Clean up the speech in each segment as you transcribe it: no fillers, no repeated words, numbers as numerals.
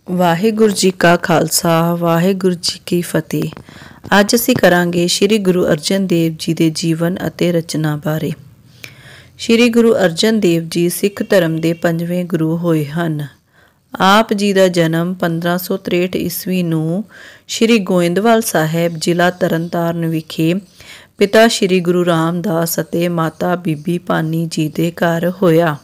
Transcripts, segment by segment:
ਵਾਹਿਗੁਰੂ ਜੀ ਕਾ ਖਾਲਸਾ ਵਾਹਿਗੁਰੂ ਜੀ ਕੀ ਫਤਿਹ। ਅੱਜ ਅਸੀਂ ਕਰਾਂਗੇ ਸ਼੍ਰੀ ਗੁਰੂ ਅਰਜਨ ਦੇਵ ਜੀ ਦੇ ਜੀਵਨ ਅਤੇ ਰਚਨਾ ਬਾਰੇ। ਸ਼੍ਰੀ ਗੁਰੂ ਅਰਜਨ ਦੇਵ ਜੀ ਸਿੱਖ ਧਰਮ ਦੇ 5ਵੇਂ ਗੁਰੂ ਹੋਏ ਹਨ। ਆਪ ਜੀ ਦਾ ਜਨਮ 1563 ਈਸਵੀ ਨੂੰ ਸ਼੍ਰੀ ਗੋਇੰਦਵਾਲ ਸਾਹਿਬ ਜ਼ਿਲ੍ਹਾ ਤਰਨਤਾਰਨ ਵਿਖੇ ਪਿਤਾ ਸ਼੍ਰੀ ਗੁਰੂ ਰਾਮਦਾਸ ਅਤੇ ਮਾਤਾ ਬੀਬੀ ਭਾਨੀ ਜੀ ਦੇ ਘਰ ਹੋਇਆ।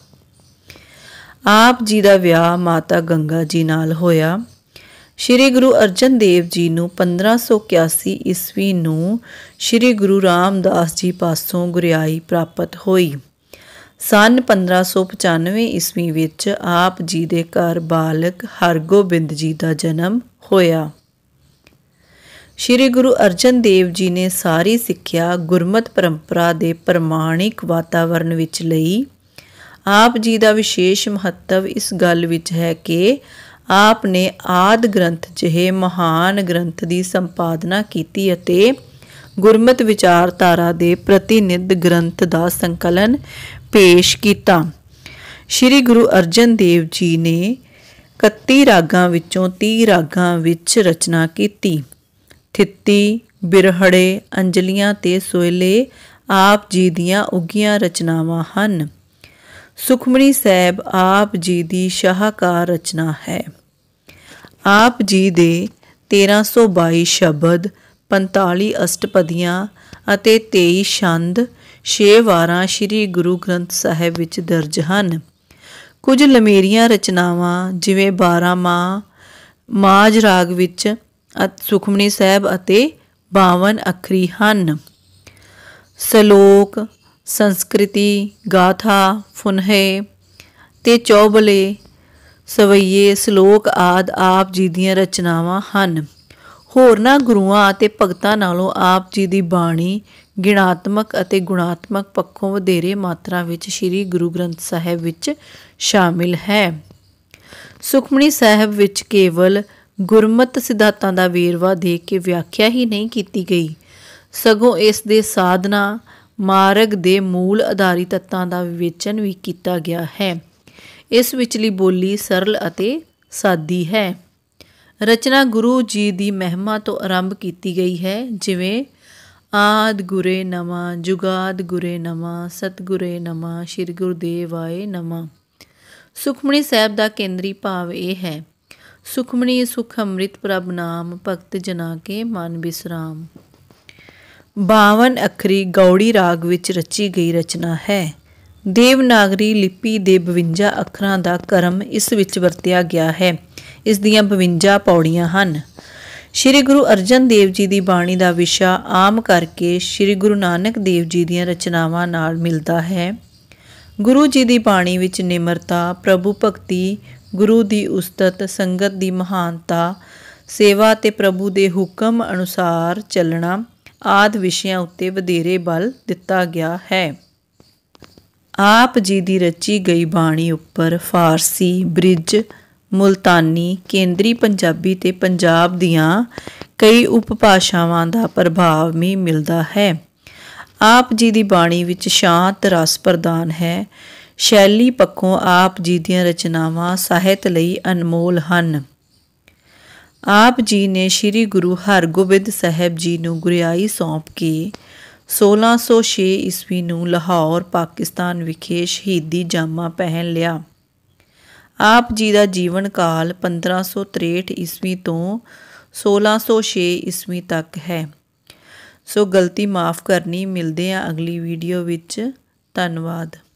ਆਪ ਜੀ ਦਾ ਵਿਆਹ ਮਾਤਾ ਗੰਗਾ ਜੀ ਨਾਲ ਹੋਇਆ। ਸ਼੍ਰੀ ਗੁਰੂ ਅਰਜਨ ਦੇਵ ਜੀ ਨੂੰ 1581 ਈਸਵੀ ਨੂੰ ਸ਼੍ਰੀ ਗੁਰੂ ਰਾਮਦਾਸ ਜੀ ਪਾਸੋਂ ਗੁਰਿਆਈ ਪ੍ਰਾਪਤ ਹੋਈ। ਸੰਨ 1595 ਈਸਵੀ ਵਿੱਚ ਆਪ ਜੀ ਦੇ ਘਰ ਬਾਲਕ ਹਰਗੋਬਿੰਦ ਜੀ ਦਾ ਜਨਮ ਹੋਇਆ। ਸ਼੍ਰੀ ਗੁਰੂ ਅਰਜਨ ਦੇਵ ਜੀ ਨੇ ਸਾਰੀ ਸਿੱਖਿਆ ਗੁਰਮਤਿ ਪਰੰਪਰਾ ਦੇ ਪ੍ਰਮਾਣਿਕ ਵਾਤਾਵਰਣ ਵਿੱਚ ਲਈ। ਆਪ ਜੀ ਦਾ ਵਿਸ਼ੇਸ਼ ਮਹੱਤਵ ਇਸ ਗੱਲ ਵਿੱਚ ਹੈ ਕਿ ਆਪ ਨੇ ਆਦਿ ਗ੍ਰੰਥ ਜਿਹੇ ਮਹਾਨ ਗ੍ਰੰਥ ਦੀ ਸੰਪਾਦਨਾ ਕੀਤੀ ਅਤੇ ਗੁਰਮਤਿ ਵਿਚਾਰਧਾਰਾ ਦੇ ਪ੍ਰਤੀਨਿਧ ਗ੍ਰੰਥ ਦਾ ਸੰਕਲਨ ਪੇਸ਼ ਕੀਤਾ। ਸ਼੍ਰੀ ਗੁਰੂ ਅਰਜਨ ਦੇਵ ਜੀ ਨੇ 31 ਰਾਗਾਂ ਵਿੱਚੋਂ 30 ਰਾਗਾਂ ਵਿੱਚ ਰਚਨਾ ਕੀਤੀ। ਥਿੱਤੀ, ਬਿਰਹੜੇ, ਅੰਜਲੀਆਂ ਤੇ ਸੋਹਿਲੇ ਆਪ ਜੀ ਦੀਆਂ ਉੱਘੀਆਂ ਰਚਨਾਵਾਂ ਹਨ। ਸੁਖਮਨੀ ਸਾਹਿਬ ਆਪ ਜੀ ਦੀ ਸ਼ਾਹਕਾਰ ਰਚਨਾ ਹੈ। ਆਪ ਜੀ ਦੇ 1322 ਸ਼ਬਦ, 45 ਅਸ਼ਟਪਦੀਆਂ ਅਤੇ 23 ਛੰਦ 6 ਵਾਰਾਂ ਸ਼੍ਰੀ ਗੁਰੂ ਗ੍ਰੰਥ ਸਾਹਿਬ ਵਿੱਚ ਦਰਜ ਹਨ। ਕੁਝ ਲਮੇਰੀਆਂ ਰਚਨਾਵਾਂ ਜਿਵੇਂ 12 ਮਾਝ ਰਾਗ ਵਿੱਚ ਸੁਖਮਨੀ ਸਾਹਿਬ ਅਤੇ 52 ਅੱਖਰੀ ਹਨ। ਸਲੋਕ, ਸੰਸਕ੍ਰਿਤੀ, ਗਾਥਾ, ਫੁਨਹੇ ਤੇ ਚੌਬਲੇ, ਸਵਈਏ, ਸ਼ਲੋਕ ਆਦਿ ਆਪ ਜੀ ਦੀਆਂ ਰਚਨਾਵਾਂ ਹਨ। ਹੋਰਨਾਂ ਗੁਰੂਆਂ ਅਤੇ ਭਗਤਾਂ ਨਾਲੋਂ ਆਪ ਜੀ ਦੀ ਬਾਣੀ ਗਿਣਾਤਮਕ ਅਤੇ ਗੁਣਾਤਮਕ ਪੱਖੋਂ ਵਧੇਰੇ ਮਾਤਰਾ ਵਿੱਚ ਸ਼੍ਰੀ ਗੁਰੂ ਗ੍ਰੰਥ ਸਾਹਿਬ ਵਿੱਚ ਸ਼ਾਮਿਲ ਹੈ। ਸੁਖਮਨੀ ਸਾਹਿਬ ਵਿੱਚ ਕੇਵਲ ਗੁਰਮਤਿ ਸਿਧਾਂਤਾਂ ਦਾ ਵੇਰਵਾ ਦੇ ਕੇ ਵਿਆਖਿਆ ਹੀ ਨਹੀਂ ਕੀਤੀ ਗਈ, ਸਗੋਂ ਇਸ ਦੇ ਸਾਧਨਾ ਮਾਰਗ ਦੇ ਮੂਲ ਆਧਾਰੀ ਤੱਤਾਂ ਦਾ ਵਿਵੇਚਨ ਵੀ ਕੀਤਾ ਗਿਆ ਹੈ। ਇਸ ਵਿਚਲੀ ਬੋਲੀ ਸਰਲ ਅਤੇ ਸਾਦੀ ਹੈ। ਰਚਨਾ ਗੁਰੂ ਜੀ ਦੀ ਮਹਿਮਾ ਤੋਂ ਆਰੰਭ ਕੀਤੀ ਗਈ ਹੈ, ਜਿਵੇਂ ਆਦਿ ਗੁਰੇ ਨਮਾ, ਜੁਗਾਦ ਗੁਰੇ ਨਮਾ, ਸਤਿਗੁਰੇ ਨਮਾ, ਸ਼੍ਰੀ ਗੁਰੂਦੇਵਾਏ ਨਮਾ। ਸੁਖਮਨੀ ਸਾਹਿਬ ਦਾ ਕੇਂਦਰੀ ਭਾਵ ਇਹ ਹੈ: ਸੁਖਮਨੀ ਸੁਖ ਅੰਮ੍ਰਿਤ ਪ੍ਰਭ ਨਾਮ, ਭਗਤ ਜਨਾ ਕੇ ਮਨ ਬਿਸਰਾਮ। 52 ਅੱਖਰੀ ਗੌੜੀ ਰਾਗ ਵਿੱਚ ਰਚੀ ਗਈ ਰਚਨਾ ਹੈ। ਦੇਵਨਾਗਰੀ ਲਿਪੀ ਦੇ 52 ਅੱਖਰਾਂ ਦਾ ਕਰਮ ਇਸ ਵਿੱਚ ਵਰਤਿਆ ਗਿਆ ਹੈ। ਇਸ ਦੀਆਂ 52 ਪੌੜੀਆਂ ਹਨ। ਸ਼੍ਰੀ ਗੁਰੂ ਅਰਜਨ ਦੇਵ ਜੀ ਦੀ ਬਾਣੀ ਦਾ ਵਿਸ਼ਾ ਆਮ ਕਰਕੇ ਸ਼੍ਰੀ ਗੁਰੂ ਨਾਨਕ ਦੇਵ ਜੀ ਦੀਆਂ ਰਚਨਾਵਾਂ ਨਾਲ ਮਿਲਦਾ ਹੈ। ਗੁਰੂ ਜੀ ਦੀ ਬਾਣੀ ਵਿੱਚ ਨਿਮਰਤਾ, ਪ੍ਰਭੂ ਭਗਤੀ, ਗੁਰੂ ਦੀ ਉਸਤਤ, ਸੰਗਤ ਦੀ ਮਹਾਨਤਾ, ਸੇਵਾ ਤੇ ਪ੍ਰਭੂ ਦੇ ਹੁਕਮ ਅਨੁਸਾਰ ਚੱਲਣਾ ਆਦਿ ਵਿਸ਼ਿਆਂ ਉੱਤੇ ਵਧੇਰੇ ਬਲ ਦਿੱਤਾ ਗਿਆ ਹੈ। ਆਪ ਜੀ ਦੀ ਰਚੀ ਗਈ ਬਾਣੀ ਉੱਪਰ ਫਾਰਸੀ, ਬ੍ਰਿਜ, ਮੁਲਤਾਨੀ, ਕੇਂਦਰੀ ਪੰਜਾਬੀ ਤੇ ਪੰਜਾਬ ਦੀਆਂ ਕਈ ਉਪਭਾਸ਼ਾਵਾਂ ਦਾ ਪ੍ਰਭਾਵ ਵੀ ਮਿਲਦਾ ਹੈ। ਆਪ ਜੀ ਦੀ ਬਾਣੀ ਵਿੱਚ ਸ਼ਾਂਤ ਰਸ ਪ੍ਰਦਾਨ ਹੈ। ਸ਼ੈਲੀ ਪੱਖੋਂ ਆਪ ਜੀ ਦੀਆਂ ਰਚਨਾਵਾਂ ਸਾਹਿਤ ਲਈ ਅਨਮੋਲ ਹਨ। ਆਪ ਜੀ ਨੇ ਸ਼੍ਰੀ ਗੁਰੂ ਹਰਗੋਬਿੰਦ ਸਾਹਿਬ ਜੀ ਨੂੰ ਗੁਰਿਆਈ ਸੌਂਪ ਕੇ 1606 ਈਸਵੀ ਨੂੰ ਲਾਹੌਰ, ਪਾਕਿਸਤਾਨ ਵਿਖੇ ਸ਼ਹੀਦੀ ਜਾਮਾ ਪਹਿਨ ਲਿਆ। ਆਪ ਜੀ ਦਾ ਜੀਵਨ ਕਾਲ 1563 ਈਸਵੀ ਤੋਂ 1606 ਈਸਵੀ ਤੱਕ ਹੈ। ਸੋ ਗਲਤੀ ਮਾफ़ ਕਰਨੀ। ਮਿਲਦੇ ਹਾਂ ਅਗਲੀ ਵੀਡੀਓ ਵਿੱਚ। ਧੰਨਵਾਦ।